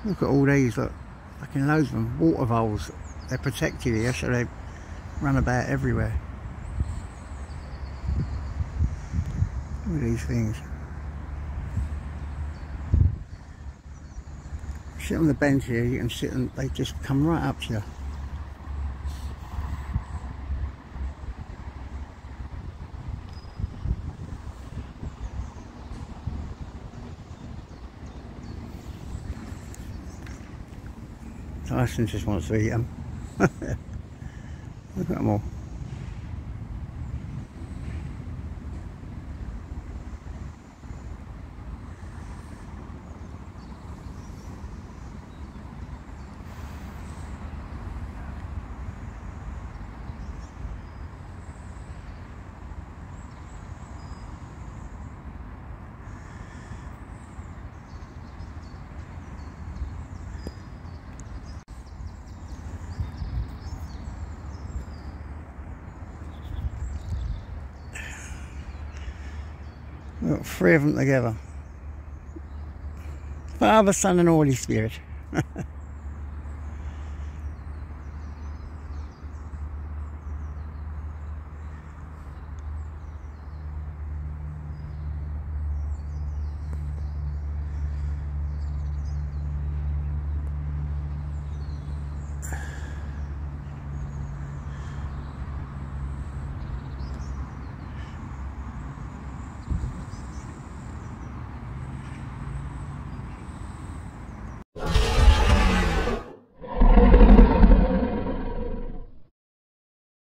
Look at all these, look, fucking loads of them, water voles. They're protected here, so they run about everywhere. Look at these things. Sit on the bench here, you can sit and they just come right up to you. Tyson just wants to eat them. Look at them all. We've got 3 of them together. Father, Son and Holy Spirit.